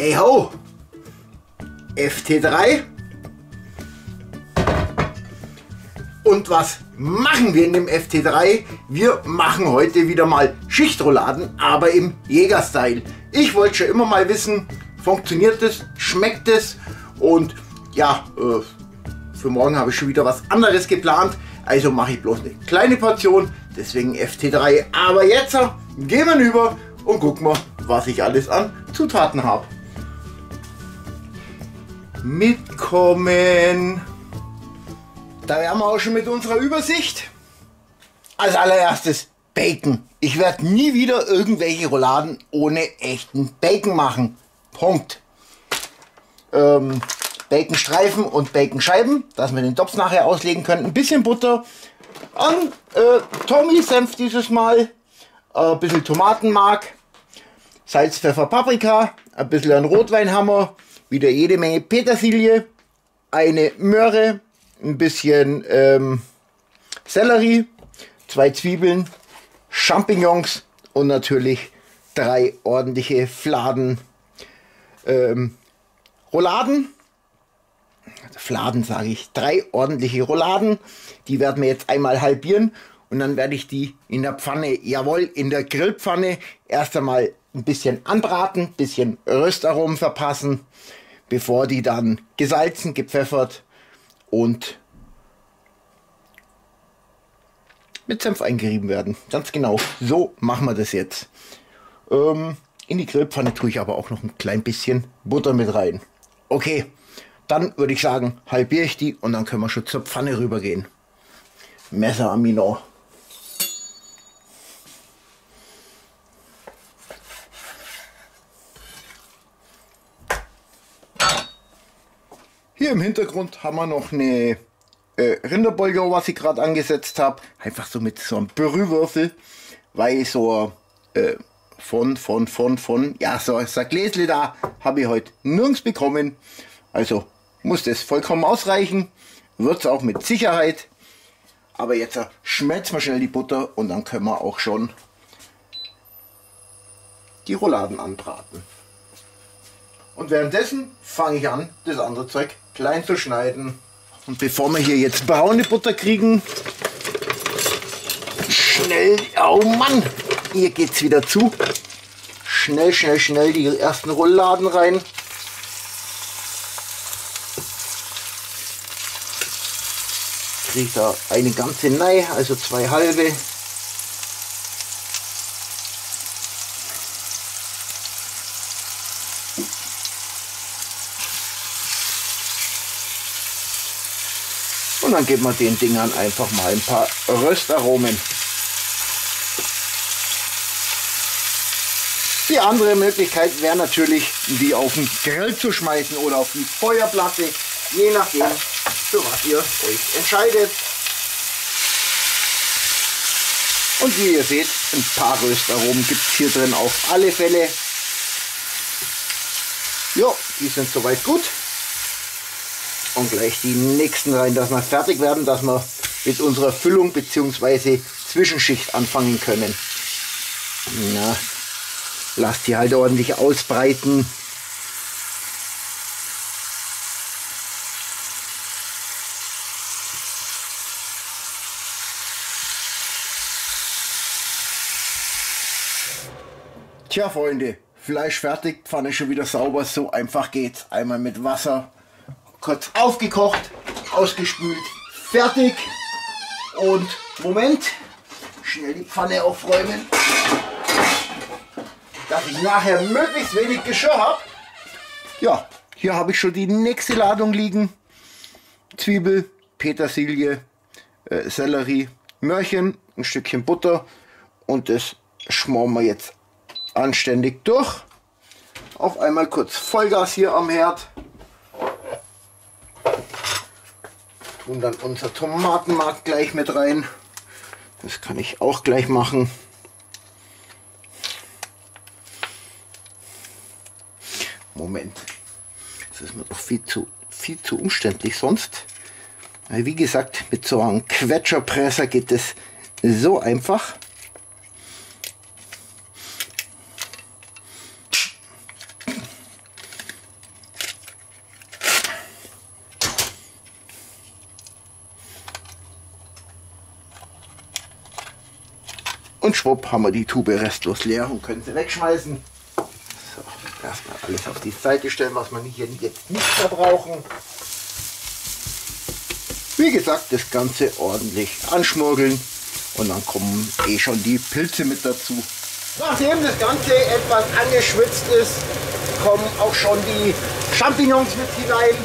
Hey ho! FT3. Und was machen wir in dem FT3? Wir machen heute wieder mal Schichtrouladen, aber im Jäger-Style. Ich wollte schon immer mal wissen, funktioniert es, schmeckt es? Und ja, für morgen habe ich schon wieder was anderes geplant. Also mache ich bloß eine kleine Portion, deswegen FT3. Aber jetzt gehen wir rüber und gucken wir, was ich alles an Zutaten habe. Mitkommen! Da wären wir auch schon mit unserer Übersicht. Als allererstes Bacon. Ich werde nie wieder irgendwelche Rouladen ohne echten Bacon machen. Punkt. Baconstreifen und Baconscheiben, dass wir den Topf nachher auslegen können. Ein bisschen Butter. An Tommy-Senf dieses Mal. Ein bisschen Tomatenmark. Salz, Pfeffer, Paprika. Ein bisschen ein Rotweinhammer. Wieder jede Menge Petersilie. Eine Möhre. Ein bisschen Sellerie, 2 Zwiebeln, Champignons und natürlich 3 ordentliche Fladen Rouladen. Fladen sage ich, 3 ordentliche Rouladen. Die werden wir jetzt einmal halbieren und dann werde ich die in der Pfanne, jawohl, in der Grillpfanne erst einmal ein bisschen anbraten, ein bisschen Röstaromen verpassen, bevor die dann gesalzen, gepfeffert und mit Senf eingerieben werden. Ganz genau, so machen wir das jetzt. In die Grillpfanne tue ich aber auch noch ein klein bisschen Butter mit rein. Okay, dann würde ich sagen, halbiere ich die und dann können wir schon zur Pfanne rübergehen. Messer am Mino. Hier im Hintergrund haben wir noch eine Rinderbolger, was ich gerade angesetzt habe. Einfach so mit so einem Brühwürfel, weil so ja, so ein Gläsle da habe ich heute nirgends bekommen. Also muss das vollkommen ausreichen. Wird es auch mit Sicherheit. Aber jetzt schmelzen wir schnell die Butter und dann können wir auch schon die Rouladen anbraten. Und währenddessen fange ich an, das andere Zeug klein zu schneiden. Und bevor wir hier jetzt braune Butter kriegen, schnell, oh Mann, hier geht's wieder zu. Schnell die ersten Rouladen rein. Kriege da eine ganze Nei, also 2 halbe. Und dann geben wir den Dingern einfach mal ein paar Röstaromen. Die andere Möglichkeit wäre natürlich, die auf den Grill zu schmeißen oder auf die Feuerplatte, je nachdem, für was ihr euch entscheidet. Und wie ihr seht, ein paar Röstaromen gibt es hier drin auf alle Fälle. Jo, die sind soweit gut. Und gleich die nächsten rein, dass wir fertig werden, dass wir mit unserer Füllung bzw. Zwischenschicht anfangen können. Na, lasst die halt ordentlich ausbreiten. Tja Freunde, Fleisch fertig, Pfanne schon wieder sauber, so einfach geht's. Einmal mit Wasser kurz aufgekocht, ausgespült, fertig. Und Moment, schnell die Pfanne aufräumen, dass ich nachher möglichst wenig Geschirr habe. Ja, hier habe ich schon die nächste Ladung liegen. Zwiebel, Petersilie, Sellerie, Möhrchen, ein Stückchen Butter und das schmoren wir jetzt anständig durch. Auf einmal kurz Vollgas hier am Herd. Tun dann unser Tomatenmark gleich mit rein. Das kann ich auch gleich machen. Moment, das ist mir doch viel zu umständlich sonst. Weil wie gesagt, mit so einem Quetscherpresser geht es so einfach. Und schwupp haben wir die Tube restlos leer und können sie wegschmeißen. So, erstmal alles auf die Seite stellen, was wir hier jetzt nicht mehr brauchen. Wie gesagt, das Ganze ordentlich anschmuggeln und dann kommen eh schon die Pilze mit dazu. Nachdem das Ganze etwas angeschwitzt ist, kommen auch schon die Champignons mit hinein.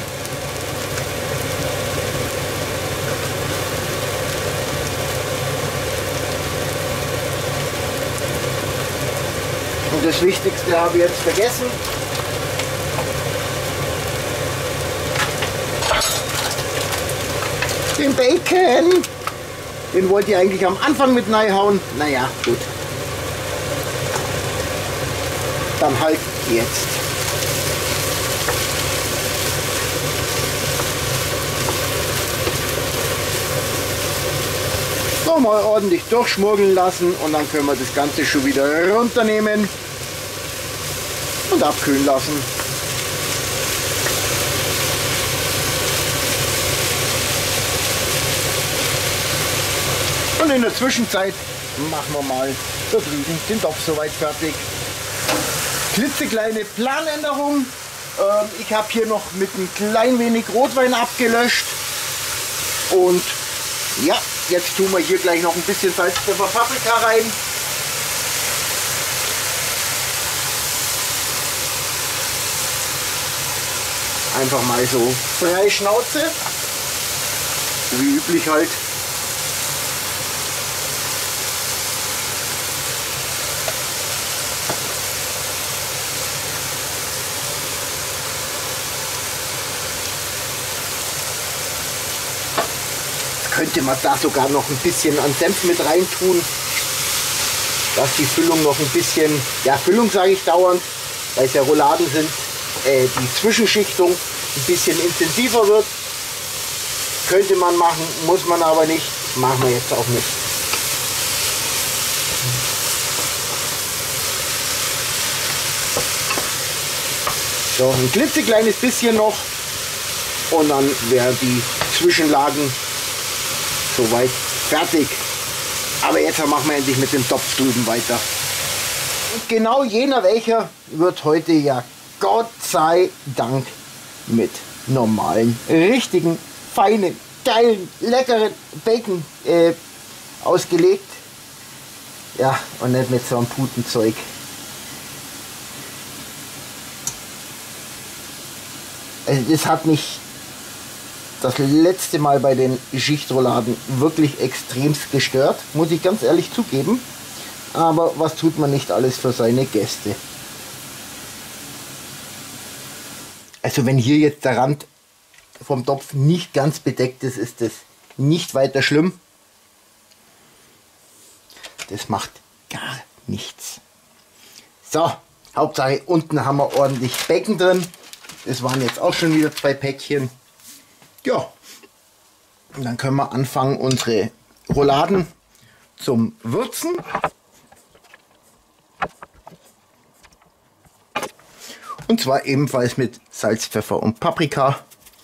Und das Wichtigste habe ich jetzt vergessen. Den Bacon. Den wollte ich eigentlich am Anfang mit reinhauen. Naja, gut. Dann halt jetzt. So, mal ordentlich durchschmuggeln lassen und dann können wir das Ganze schon wieder runternehmen und abkühlen lassen. Und in der Zwischenzeit machen wir mal da drüben den Topf soweit fertig. Klitzekleine Planänderung. Ich habe hier noch mit ein klein wenig Rotwein abgelöscht. Und ja, jetzt tun wir hier gleich noch ein bisschen Salz, Pfeffer, Paprika rein. Einfach mal so frei Schnauze. Wie üblich halt. Könnte man da sogar noch ein bisschen an Senf mit rein tun, dass die Füllung noch ein bisschen, ja Füllung sage ich dauernd, weil es ja Rouladen sind, die Zwischenschichtung ein bisschen intensiver wird. Könnte man machen, muss man aber nicht, machen wir jetzt auch nicht. So, ein klitzekleines bisschen noch und dann wären die Zwischenlagen soweit fertig. Aber jetzt machen wir endlich mit dem Topf drüben weiter. Und genau jener welcher wird heute ja Gott sei Dank mit normalen, richtigen, feinen, geilen, leckeren Bacon ausgelegt. Ja, und nicht mit so einem Putenzeug. Also das hat mich das letzte Mal bei den Schichtrouladen wirklich extremst gestört, muss ich ganz ehrlich zugeben. Aber was tut man nicht alles für seine Gäste? Also wenn hier jetzt der Rand vom Topf nicht ganz bedeckt ist, ist das nicht weiter schlimm. Das macht gar nichts. So, Hauptsache unten haben wir ordentlich Bacon drin. Das waren jetzt auch schon wieder 2 Päckchen. Ja, und dann können wir anfangen, unsere Rouladen zum Würzen. Und zwar ebenfalls mit Salz, Pfeffer und Paprika.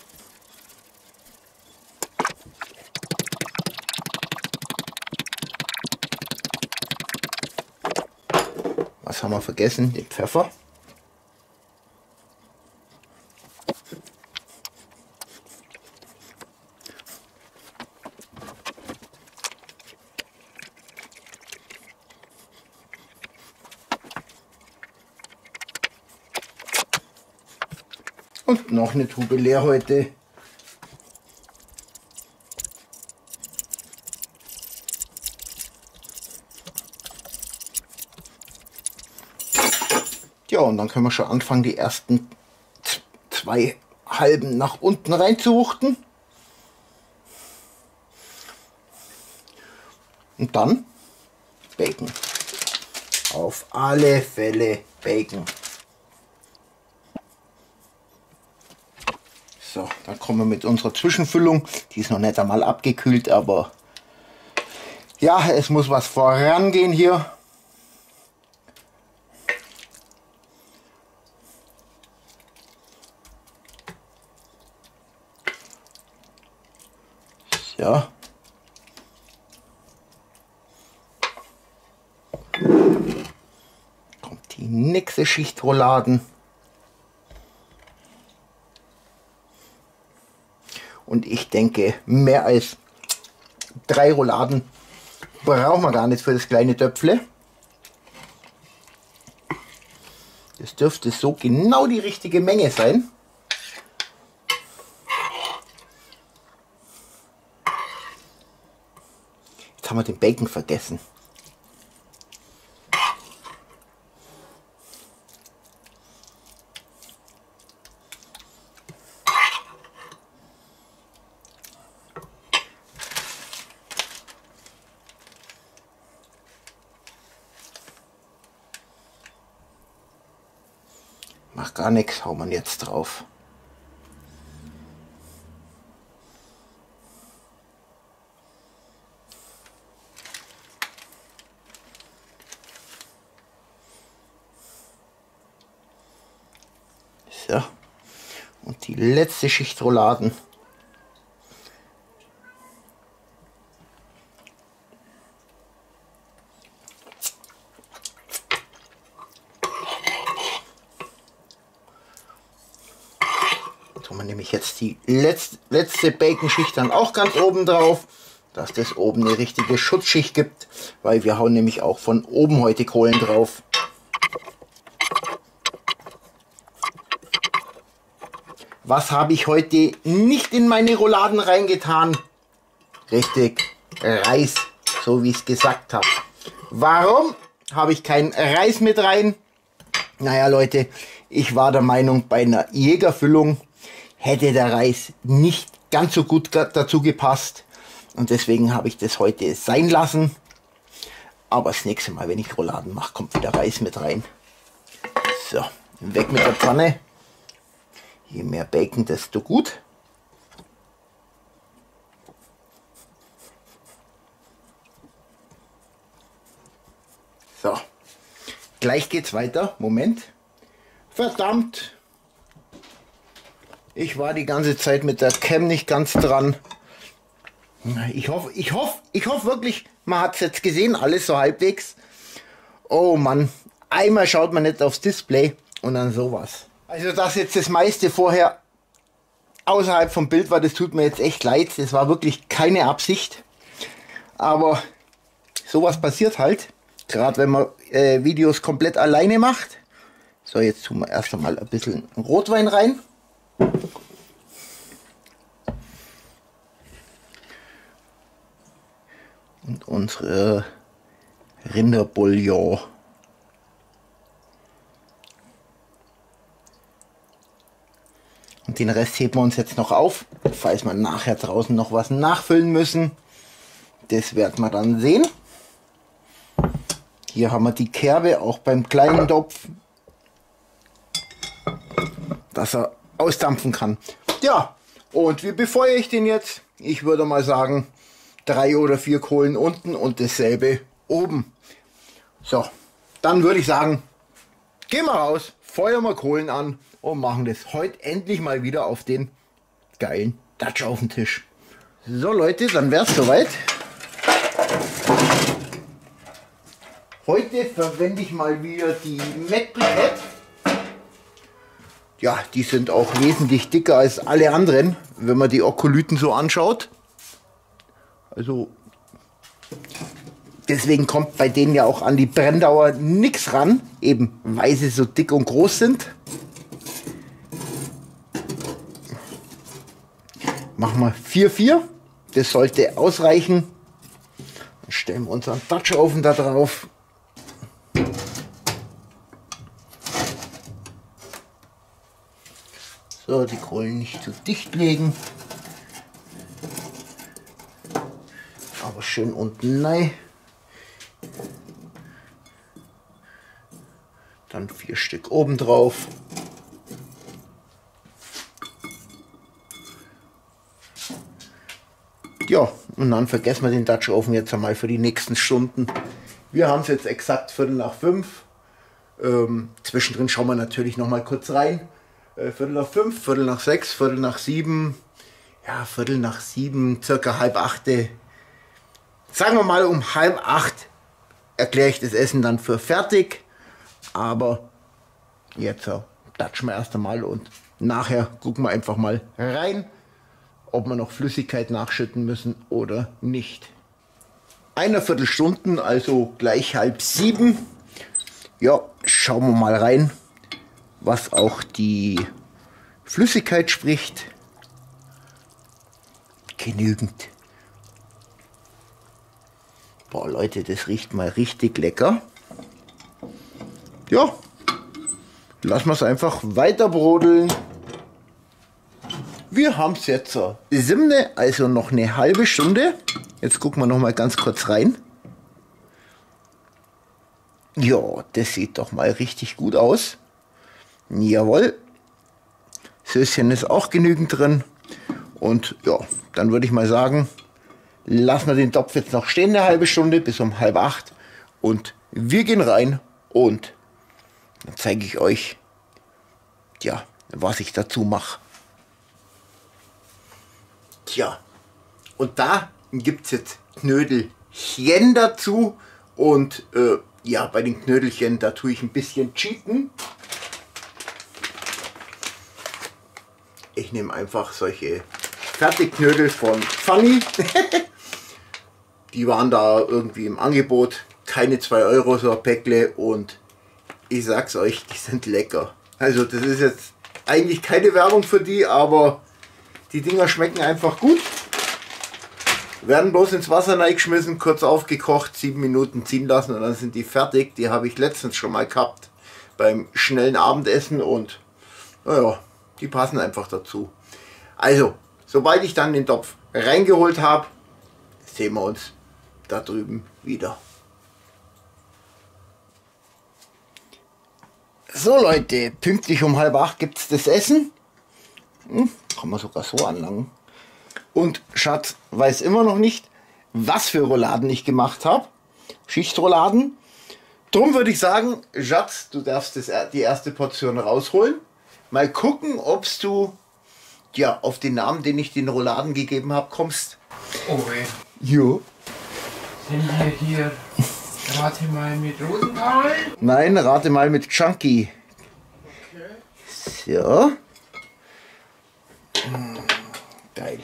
Was haben wir vergessen? Den Pfeffer. Und noch eine Tube leer heute. Ja, und dann können wir schon anfangen, die ersten 2 Halben nach unten reinzuwuchten. Und dann Bacon. Auf alle Fälle Bacon. So, dann kommen wir mit unserer Zwischenfüllung. Die ist noch nicht einmal abgekühlt, aber ja, es muss was vorangehen hier. Ja. nächste Schicht Rouladen. Und ich denke, mehr als 3 Rouladen brauchen wir gar nicht für das kleine Töpfle. Das dürfte so genau die richtige Menge sein. Jetzt haben wir den Bacon vergessen. Macht gar nichts, hauen wir jetzt drauf. So. Und die letzte Schicht Rouladen. Tun wir nämlich jetzt die letzte Bacon-Schicht dann auch ganz oben drauf, dass das oben eine richtige Schutzschicht gibt, weil wir hauen nämlich auch von oben heute Kohlen drauf. Was habe ich heute nicht in meine Rouladen reingetan? Richtig, Reis, so wie ich es gesagt habe. Warum habe ich keinen Reis mit rein? Naja Leute, ich war der Meinung, bei einer Jägerfüllung hätte der Reis nicht ganz so gut dazu gepasst. Und deswegen habe ich das heute sein lassen. Aber das nächste Mal, wenn ich Rouladen mache, kommt wieder Reis mit rein. So, weg mit der Pfanne. Je mehr Bacon, desto gut. So, gleich geht's weiter. Moment. Verdammt. Ich war die ganze Zeit mit der Cam nicht ganz dran. Ich hoffe wirklich, man hat es jetzt gesehen, alles so halbwegs. Oh Mann, einmal schaut man nicht aufs Display und dann sowas. Also dass jetzt das meiste vorher außerhalb vom Bild war, das tut mir jetzt echt leid. Das war wirklich keine Absicht. Aber sowas passiert halt. Gerade wenn man Videos komplett alleine macht. So, jetzt tun wir erst einmal ein bisschen Rotwein rein. Und unsere Rinderbouillon. Und den Rest heben wir uns jetzt noch auf, falls wir nachher draußen noch was nachfüllen müssen. Das werden wir dann sehen. Hier haben wir die Kerbe, auch beim kleinen Topf, dass er ausdampfen kann. Ja, und wie befeuere ich den jetzt? Ich würde mal sagen, 3 oder 4 Kohlen unten und dasselbe oben. So, dann würde ich sagen, gehen wir raus, feuern wir Kohlen an und machen das heute endlich mal wieder auf den geilen Dutch auf den Tisch. So Leute, dann wäre es soweit. Heute verwende ich mal wieder die Mac Briquette. Ja, die sind auch wesentlich dicker als alle anderen, wenn man die Okolyten so anschaut. Also deswegen kommt bei denen ja auch an die Brenndauer nichts ran, eben weil sie so dick und groß sind. Machen wir 4,4. Das sollte ausreichen. Dann stellen wir unseren Dutch Oven da drauf. So, die Kohlen nicht zu dicht legen. Aber schön unten rein. Dann 4 Stück oben drauf. Ja, und dann vergessen wir den Dutch Oven jetzt einmal für die nächsten Stunden. Wir haben es jetzt exakt 4:45. Zwischendrin schauen wir natürlich noch mal kurz rein. 4:45, 5:45, 6:45, ja, 7:15, circa 7:30. Sagen wir mal um 7:30 erkläre ich das Essen dann für fertig. Aber jetzt klatschen wir erst einmal und nachher gucken wir einfach mal rein, ob wir noch Flüssigkeit nachschütten müssen oder nicht. Eine Viertelstunde, also gleich 6:30. Ja, schauen wir mal rein, was auch die Flüssigkeit spricht. Genügend. Boah, Leute, das riecht mal richtig lecker. Ja, lassen wir es einfach weiter brodeln. Wir haben es jetzt 7, also noch eine halbe Stunde. Jetzt gucken wir noch mal ganz kurz rein. Ja, das sieht doch mal richtig gut aus. Jawohl. Söschen ist auch genügend drin. Und ja, dann würde ich mal sagen, lassen wir den Topf jetzt noch stehen eine halbe Stunde bis um 7:30. Und wir gehen rein und dann zeige ich euch, ja, was ich dazu mache. Tja, und da gibt es jetzt Knödelchen dazu. Und ja, bei den Knödelchen, da tue ich ein bisschen cheaten. Ich nehme einfach solche Fertigknödel von Funny. Die waren da irgendwie im Angebot. Keine 2 Euro so ein Päckle. Und ich sag's euch, die sind lecker. Also das ist jetzt eigentlich keine Werbung für die, aber die Dinger schmecken einfach gut. Werden bloß ins Wasser reingeschmissen, kurz aufgekocht, 7 Minuten ziehen lassen und dann sind die fertig. Die habe ich letztens schon mal gehabt beim schnellen Abendessen und naja, die passen einfach dazu. Also, sobald ich dann den Topf reingeholt habe, sehen wir uns da drüben wieder. So Leute, pünktlich um 7:30 gibt es das Essen. Kann man sogar so anlangen. Und Schatz weiß immer noch nicht, was für Rouladen ich gemacht habe. Schichtrouladen. Drum würde ich sagen, Schatz, du darfst die erste Portion rausholen. Mal gucken, ob du ja, auf den Namen, den ich den Rouladen gegeben habe, kommst. Oh ey. Jo. Sind wir hier, rate mal mit Rosenthal? Nein, rate mal mit Chunky. Okay. So. Geil.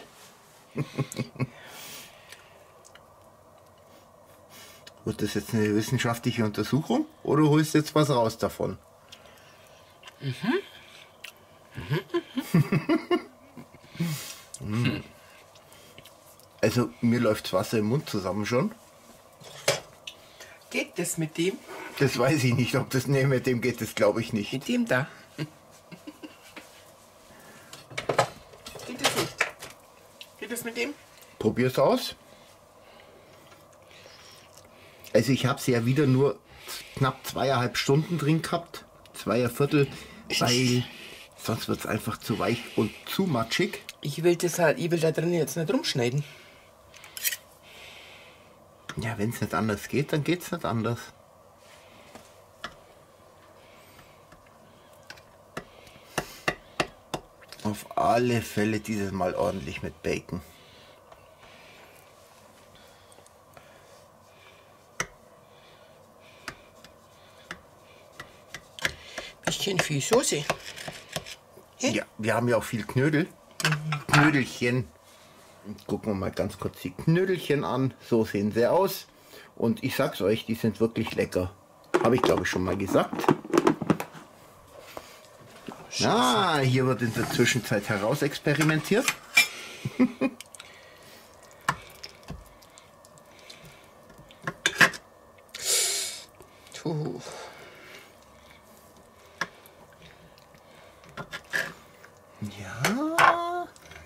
Wird das jetzt eine wissenschaftliche Untersuchung oder holst du jetzt was raus davon? Also mir läuft Wasser im Mund zusammen schon. Geht das mit dem? Das weiß ich nicht, ob das mit dem geht, das glaube ich nicht. Mit dem da? Geht das nicht? Geht das mit dem? Probier's aus. Also ich habe sie ja wieder nur knapp 2,5 Stunden drin gehabt. 2,25, weil sonst wird es einfach zu weich und zu matschig. Ich will da drin jetzt nicht rumschneiden. Ja, wenn es nicht anders geht, dann geht es nicht anders. Auf alle Fälle dieses Mal ordentlich mit Bacon. Ich kenne viel Soße. Ja, wir haben ja auch viel Knödel. Knödelchen. Gucken wir mal ganz kurz die Knödelchen an. So sehen sie aus. Und ich sag's euch, die sind wirklich lecker. Habe ich glaube ich schon mal gesagt. Ah, hier wird in der Zwischenzeit herausexperimentiert. Ja.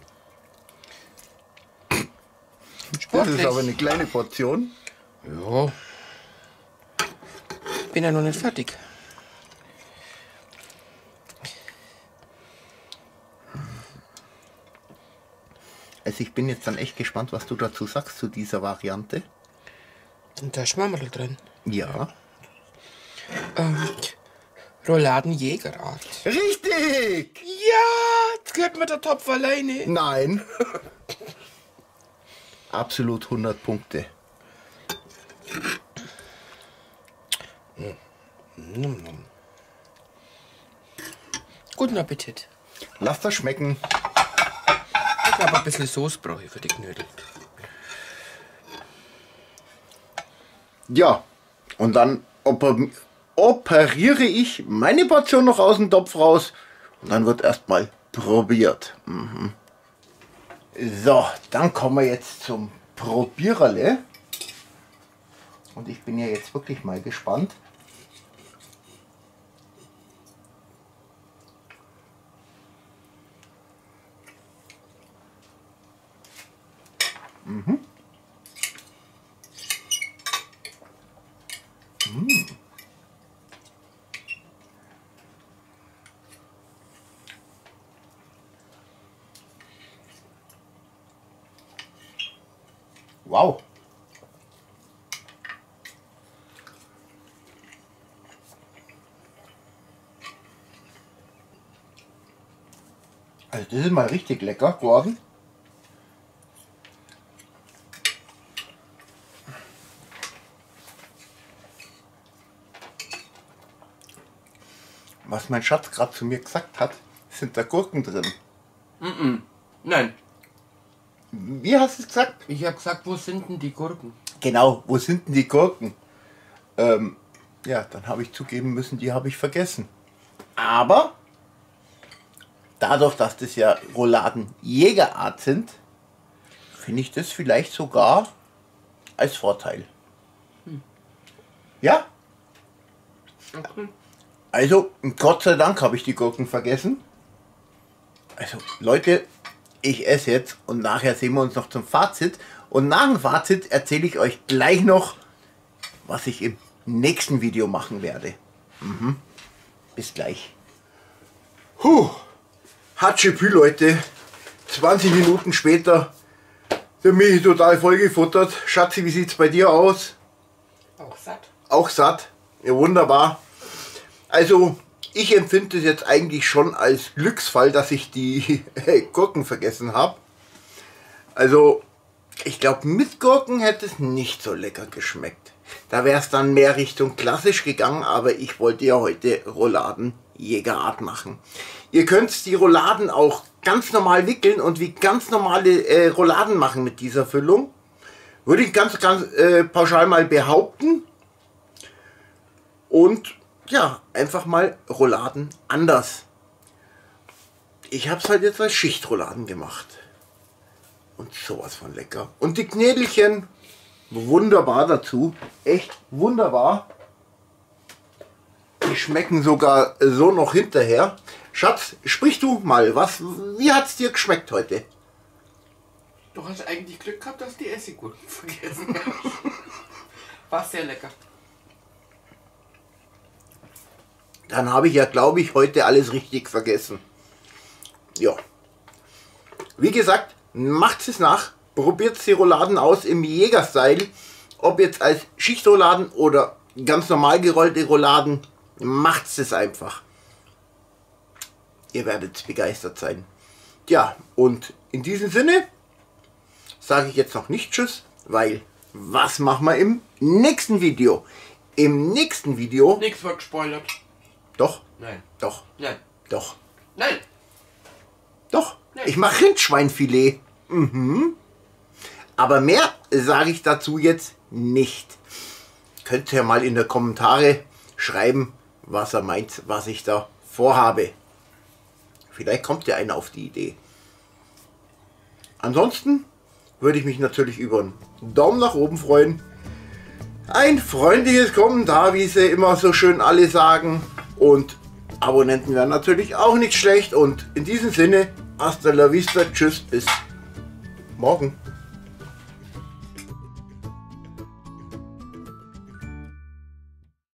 Das ist aber eine kleine Portion. Ja. Bin ja noch nicht fertig. Also ich bin jetzt dann echt gespannt, was du dazu sagst zu dieser Variante. Und da ist Schwammerl drin. Ja. Rouladenjägerart. Richtig! Ja, jetzt gehört mir der Topf alleine. Nein. Absolut 100 Punkte. Guten Appetit. Lass das schmecken. Ich glaube, ein bisschen Soße brauche ich für die Knödel. Ja, und dann operiere ich meine Portion noch aus dem Topf raus und dann wird erstmal probiert. So, dann kommen wir jetzt zum Probiererle. Und ich bin ja jetzt wirklich mal gespannt. Wow. Also das ist mal richtig lecker geworden. Was mein Schatz gerade zu mir gesagt hat, sind da Gurken drin. Nein. Wie hast du es gesagt? Ich habe gesagt, wo sind denn die Gurken? Genau, wo sind denn die Gurken? Ja, dann habe ich zugeben müssen, die habe ich vergessen. Aber dadurch, dass das ja Rouladen Jägerart sind, finde ich das vielleicht sogar als Vorteil. Ja? Okay. Also, Gott sei Dank habe ich die Gurken vergessen. Also, Leute, ich esse jetzt und nachher sehen wir uns noch zum Fazit. Und nach dem Fazit erzähle ich euch gleich noch, was ich im nächsten Video machen werde. Bis gleich. Hatschepü, Leute. 20 Minuten später. Der Michi total vollgefuttert. Schatzi, wie sieht es bei dir aus? Auch satt. Auch satt. Ja, wunderbar. Also, ich empfinde es jetzt eigentlich schon als Glücksfall, dass ich die Gurken vergessen habe. Also, ich glaube, mit Gurken hätte es nicht so lecker geschmeckt. Da wäre es dann mehr Richtung klassisch gegangen, aber ich wollte ja heute Rouladen Jägerart machen. Ihr könnt die Rouladen auch ganz normal wickeln und wie ganz normale Rouladen machen mit dieser Füllung. Würde ich ganz pauschal mal behaupten. Und ja, einfach mal Rouladen anders. Ich habe es halt jetzt als Schichtrouladen gemacht. Und sowas von lecker. Und die Knädelchen, wunderbar dazu. Echt wunderbar. Die schmecken sogar so noch hinterher. Schatz, sprich du mal, wie hat es dir geschmeckt heute? Du hast eigentlich Glück gehabt, dass die Essiggurken vergessen hast. War sehr lecker. Dann habe ich ja, glaube ich, heute alles richtig vergessen. Ja. Wie gesagt, macht es nach. Probiert die Rouladen aus im Jäger-Style. Ob jetzt als Schichtrouladen oder ganz normal gerollte Rouladen. Macht es einfach. Ihr werdet begeistert sein. Ja, und in diesem Sinne sage ich jetzt noch nicht Tschüss, weil was machen wir im nächsten Video? Im nächsten Video... Nichts wird gespoilert. Doch, Nein. doch, Nein. doch, Nein. doch. Nee. Ich mache Rindschweinfilet. Aber mehr sage ich dazu jetzt nicht. Könnt ihr mal in die Kommentare schreiben, was er meint, was ich da vorhabe. Vielleicht kommt ja einer auf die Idee. Ansonsten würde ich mich natürlich über einen Daumen nach oben freuen. Ein freundliches Kommentar, wie sie immer so schön alle sagen. Und Abonnenten wären natürlich auch nicht schlecht. Und in diesem Sinne, hasta la vista, tschüss, bis morgen.